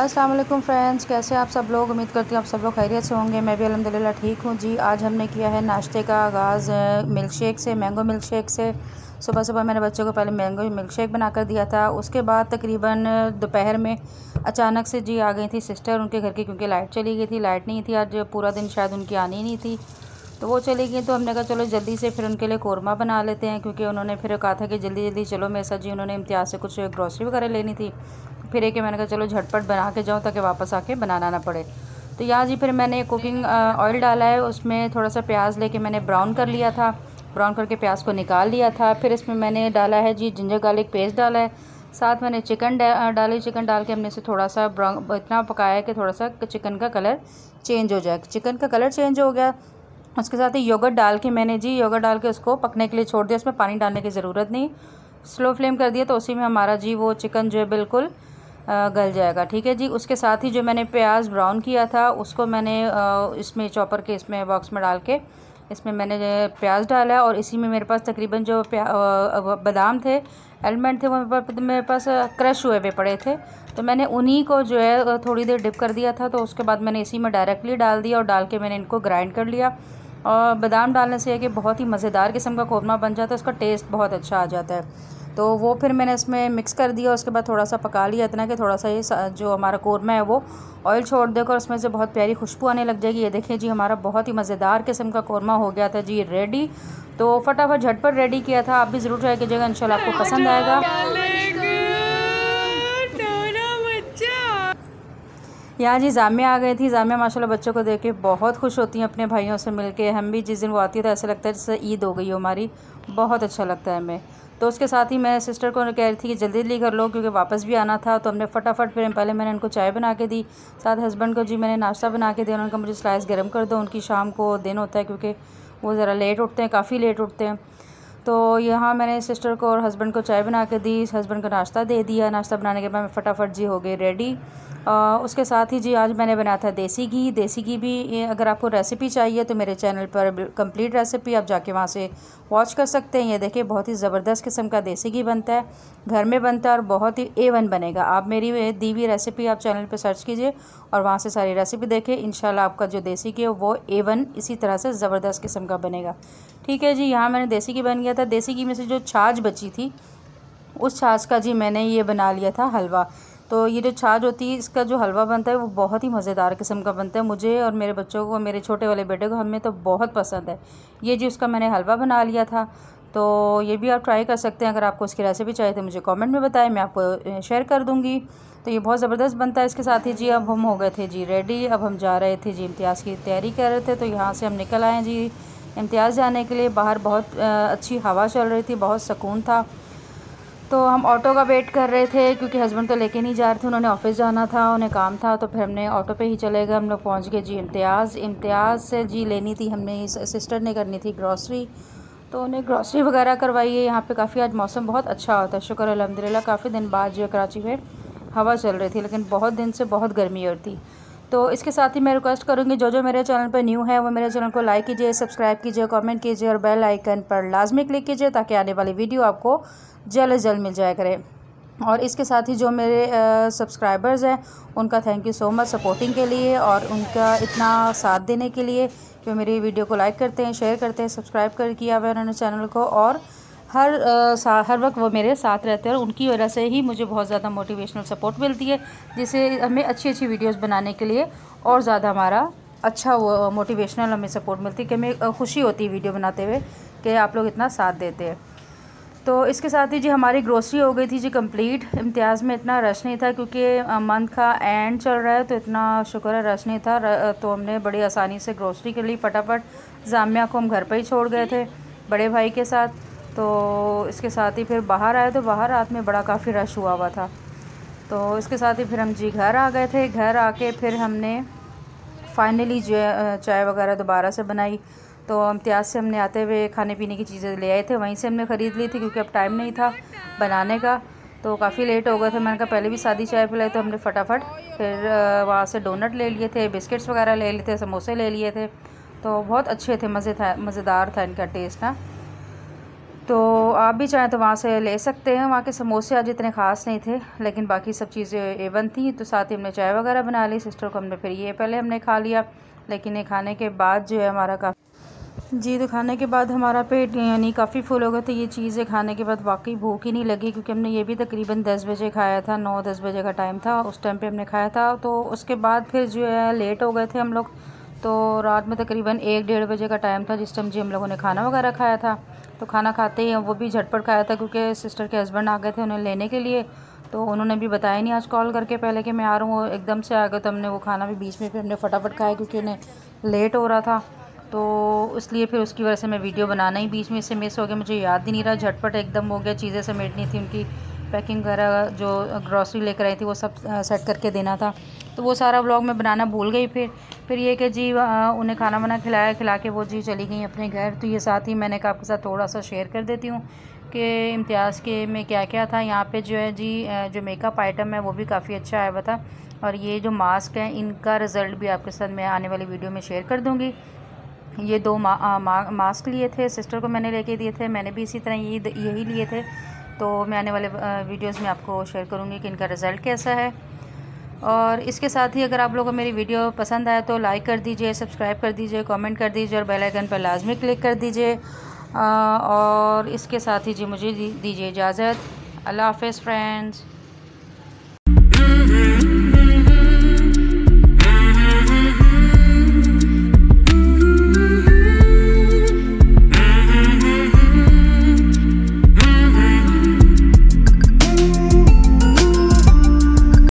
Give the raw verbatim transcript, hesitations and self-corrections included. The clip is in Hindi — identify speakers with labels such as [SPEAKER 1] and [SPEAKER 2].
[SPEAKER 1] अस्सलाम वालेकुम फ्रेंड्स, कैसे आप सब लोग। उम्मीद करती हूँ आप सब लोग खैरियत से होंगे। मैं भी अल्हम्दुलिल्लाह ठीक हूँ जी। आज हमने किया है नाश्ते का आगाज़ मिल्क शेक से, मैंगो मिल्क शेक से। सुबह सुबह मैंने बच्चों को पहले मैंगो मिल्क शेक बना कर दिया था। उसके बाद तकरीबन दोपहर में अचानक से जी आ गई थी सिस्टर उनके घर की, क्योंकि लाइट चली गई थी। लाइट नहीं थी आज पूरा दिन, शायद उनकी आनी नहीं थी, तो वो चली गई। तो हमने कहा चलो जल्दी से फिर उनके लिए कौरमा बना लेते हैं, क्योंकि उन्होंने फिर कहा था कि जल्दी जल्दी चलो मेरे साथ जी। उन्होंने इम्तियाज़ से कुछ ग्रॉसरी वगैरह लेनी थी, फिर एक मैंने कहा चलो झटपट बना के जाऊँ ताकि वापस आके बनाना ना पड़े। तो यहाँ जी फिर मैंने कुकिंग ऑयल डाला है, उसमें थोड़ा सा प्याज लेके मैंने ब्राउन कर लिया था। ब्राउन करके प्याज को निकाल लिया था। फिर इसमें मैंने डाला है जी जिंजर गार्लिक पेस्ट डाला है, साथ मैंने चिकन डाली। चिकन डाल के हमने इसे थोड़ा सा ब्राउन इतना पकाया है कि थोड़ा सा चिकन का कलर चेंज हो जाए। चिकन का कलर चेंज हो गया, उसके साथ ही योगर्ट डाल के मैंने जी योगर्ट डाल के उसको पकने के लिए छोड़ दिया। उसमें पानी डालने की ज़रूरत नहीं, स्लो फ्लेम कर दिया तो उसी में हमारा जी वो चिकन जो है बिल्कुल गल जाएगा। ठीक है जी। उसके साथ ही जो मैंने प्याज ब्राउन किया था उसको मैंने इसमें चॉपर के इसमें बॉक्स में डाल के इसमें मैंने प्याज डाला है, और इसी में मेरे पास तकरीबन जो बादाम थे, आलमंड थे, वो मेरे पास क्रश हुए हुए पड़े थे, तो मैंने उन्हीं को जो है थोड़ी देर डिप कर दिया था। तो उसके बाद मैंने इसी में डायरेक्टली डाल दिया और डाल के मैंने इनको ग्राइंड कर लिया। और बादाम डालने से है कि बहुत ही मज़ेदार किस्म का कौरमा बन जाता है, उसका टेस्ट बहुत अच्छा आ जाता है। तो वो फिर मैंने इसमें मिक्स कर दिया। उसके बाद थोड़ा सा पका लिया, इतना कि थोड़ा सा ये जो हमारा कौरमा है वो ऑयल छोड़ देकर उसमें से बहुत प्यारी खुशबू आने लग जाएगी। ये देखिए जी हमारा बहुत ही मज़ेदार किस्म का कौरमा हो गया था जी रेडी। तो फटाफट झटपट रेडी किया था, आप भी ज़रूर ट्राई कीजिएगा, इंशाल्लाह आपको पसंद आएगा। यहाँ जी जामिया आ गई थी। जामिया माशाल्लाह बच्चों को देख के बहुत खुश होती हैं अपने भाइयों से मिलके। हम भी जिस दिन वो आती है तो ऐसा लगता है जैसे ईद हो गई हो हमारी, बहुत अच्छा लगता है हमें। तो उसके साथ ही मैं सिस्टर को कह रही थी कि जल्दी जल्दी कर लो, क्योंकि वापस भी आना था। तो हमने फटाफट फिर पहले मैंने उनको चाय बना के दी, साथ हस्बैंड को जी मैंने नाश्ता बना के दिया। उन्होंने कहा मुझे स्लाइस गर्म कर दो, उनकी शाम को दिन होता है क्योंकि वो ज़रा लेट उठते हैं, काफ़ी लेट उठते हैं। तो यहाँ मैंने सिस्टर को और हस्बैंड को चाय बना के दी, हस्बैंड को नाश्ता दे दिया। नाश्ता बनाने के बाद मैं फटाफट जी हो गई रेडी। आ, उसके साथ ही जी आज मैंने बनाया था देसी घी। देसी घी भी अगर आपको रेसिपी चाहिए तो मेरे चैनल पर कंप्लीट रेसिपी आप जाके वहाँ से वॉच कर सकते हैं। ये देखिए बहुत ही ज़बरदस्त किस्म का देसी घी बनता है, घर में बनता है और बहुत ही ए वन बनेगा। आप मेरी दी हुई रेसिपी आप चैनल पर सर्च कीजिए और वहाँ से सारी रेसिपी देखें, इंशाल्लाह आपका जो देसी घी है वो ए वन इसी तरह से ज़बरदस्त किस्म का बनेगा। ठीक है जी। यहाँ मैंने देसी घी बन गया था। देसी घी में से जो छाछ बची थी उस छाछ का जी मैंने ये बना लिया था हलवा। तो ये जो छाछ होती है इसका जो हलवा बनता है वो बहुत ही मज़ेदार किस्म का बनता है। मुझे और मेरे बच्चों को, मेरे छोटे वाले बेटे को, हमें तो बहुत पसंद है। ये जी उसका मैंने हलवा बना लिया था। तो ये भी आप ट्राई कर सकते हैं। अगर आपको उसकी रेसिपी चाहिए तो मुझे कमेंट में बताएं, मैं आपको शेयर कर दूँगी। तो ये बहुत ज़बरदस्त बनता है। इसके साथ ही जी अब हम हो गए थे जी रेडी। अब हम जा रहे थे जी इम्तियाज़ की तैयारी कर रहे थे। तो यहाँ से हम निकल आए जी इम्तियाज़ जाने के लिए। बाहर बहुत अच्छी हवा चल रही थी, बहुत सुकून था। तो हम ऑटो का वेट कर रहे थे क्योंकि हस्बैंड तो लेके नहीं जा रहे थे, उन्होंने ऑफिस जाना था, उन्हें काम था। तो फिर हमने ऑटो पे ही चले गए। हम लोग पहुँच गए जी इम्तियाज़। इम्तियाज़ से जी लेनी थी हमने, सिस्टर ने करनी थी ग्रॉसरी, तो उन्हें ग्रॉसरी वगैरह करवाई है। यहाँ पे काफ़ी आज मौसम बहुत अच्छा होता है, शुक्र अल्हम्दुलिल्लाह। काफ़ी दिन बाद जो है कराची में हवा चल रही थी, लेकिन बहुत दिन से बहुत गर्मी हो रही थी। तो इसके साथ ही मैं रिक्वेस्ट करूँगी जो जो मेरे चैनल पर न्यू है वो मेरे चैनल को लाइक कीजिए, सब्सक्राइब कीजिए, कमेंट कीजिए और बेल आइकन पर लाजमी क्लिक कीजिए ताकि आने वाली वीडियो आपको जल्द से जल्द मिल जाया करे। और इसके साथ ही जो मेरे सब्सक्राइबर्स हैं उनका thank you so much supporting के लिए और उनका इतना साथ देने के लिए, जो मेरी वीडियो को लाइक करते हैं, शेयर करते हैं, सब्सक्राइब कर किया हुआ उन्होंने चैनल को, और हर आ, हर वक्त वो मेरे साथ रहते हैं। और उनकी वजह से ही मुझे बहुत ज़्यादा मोटिवेशनल सपोर्ट मिलती है, जिससे हमें अच्छी अच्छी वीडियोस बनाने के लिए और ज़्यादा हमारा अच्छा वो मोटिवेशनल हमें सपोर्ट मिलती है कि हमें खुशी होती है वीडियो बनाते हुए कि आप लोग इतना साथ देते हैं। तो इसके साथ ही जी हमारी ग्रोसरी हो गई थी जी कंप्लीट। इम्तियाज़ में इतना रश नहीं था क्योंकि मंथ का एंड चल रहा है, तो इतना शुक्र है रश नहीं था। तो हमने बड़ी आसानी से ग्रोसरी कर ली फटाफट। जामिया को हम घर पर ही छोड़ गए थे बड़े भाई के साथ। तो इसके साथ ही फिर बाहर आए तो बाहर रात में बड़ा काफ़ी रश हुआ हुआ था। तो इसके साथ ही फिर हम जी घर आ गए थे। घर आके फिर हमने फाइनली जो चाय वगैरह दोबारा से बनाई। तो इम्तियाज़ से हमने आते हुए खाने पीने की चीज़ें ले आए थे, वहीं से हमने ख़रीद ली थी क्योंकि अब टाइम नहीं था बनाने का, तो काफ़ी लेट हो गए थे। मैंने कहा पहले भी सादी चाय पिलाई, तो हमने फटाफट फिर वहाँ से डोनट ले लिए थे, बिस्किट्स वगैरह ले लिए थे, समोसे ले लिए थे। तो बहुत अच्छे थे, मज़े था, मज़ेदार था इनका टेस्ट ना। तो आप भी चाहें तो वहाँ से ले सकते हैं। वहाँ के समोसे आज इतने ख़ास नहीं थे, लेकिन बाकी सब चीज़ें एवन थी। तो साथ ही हमने चाय वगैरह बना ली। सिस्टर को हमने फिर ये पहले हमने खा लिया, लेकिन ये खाने के बाद जो है हमारा काफ़ी जी तो खाने के बाद हमारा पेट यानी काफ़ी फुल हो गया। तो ये चीज़ें खाने के बाद वाकई भूख ही नहीं लगी, क्योंकि हमने ये भी तकरीबन दस बजे खाया था, नौ दस बजे का टाइम था, उस टाइम पे हमने खाया था। तो उसके बाद फिर जो है लेट हो गए थे हम लोग। तो रात में तकरीबन एक डेढ़ बजे का टाइम था जिस टाइम जी हम लोगों ने खाना वगैरह खाया था। तो खाना खाते ही वो भी झटपट खाया था, क्योंकि सिस्टर के हस्बैंड आ गए थे उन्हें लेने के लिए। तो उन्होंने भी बताया नहीं आज कॉल करके पहले कि मैं आ रहा हूँ, वो एकदम से आ गए। तो हमने वो खाना भी बीच में फिर हमने फटाफट खाया, क्योंकि उन्हें लेट हो रहा था। तो इसलिए फिर उसकी वजह से मैं वीडियो बनाना ही बीच में से मिस हो गया, मुझे याद ही नहीं रहा। झटपट एकदम हो गया, चीज़ें समेटनी थी, उनकी पैकिंग वगैरह जो ग्रॉसरी लेकर आई थी वो सब सेट करके देना था। तो वो सारा व्लॉग मैं बनाना भूल गई। फिर फिर ये कि जी उन्हें खाना वाना खिलाया, खिला के वो जी चली गई अपने घर। तो ये साथ ही मैंने कहा आपके साथ थोड़ा सा शेयर कर देती हूँ कि इम्तियाज़ के में क्या क्या था। यहाँ पे जो है जी जो मेकअप आइटम है वो भी काफ़ी अच्छा आया हुआ था। और ये जो मास्क है इनका रिज़ल्ट भी आपके साथ मैं आने वाली वीडियो में शेयर कर दूँगी। ये दो मा, आ, मा, मास्क लिए थे, सिस्टर को मैंने लेके दिए थे, मैंने भी इसी तरह यही यही लिए थे। तो मैं आने वाले वीडियोस में आपको शेयर करूँगी कि इनका रिज़ल्ट कैसा है। और इसके साथ ही अगर आप लोगों को मेरी वीडियो पसंद आए तो लाइक कर दीजिए, सब्सक्राइब कर दीजिए, कमेंट कर दीजिए और बेल आइकन पर लाजमी क्लिक कर दीजिए। और इसके साथ ही जी मुझे दीजिए इजाज़त। अल्लाह हाफ़िज़ फ्रेंड्स।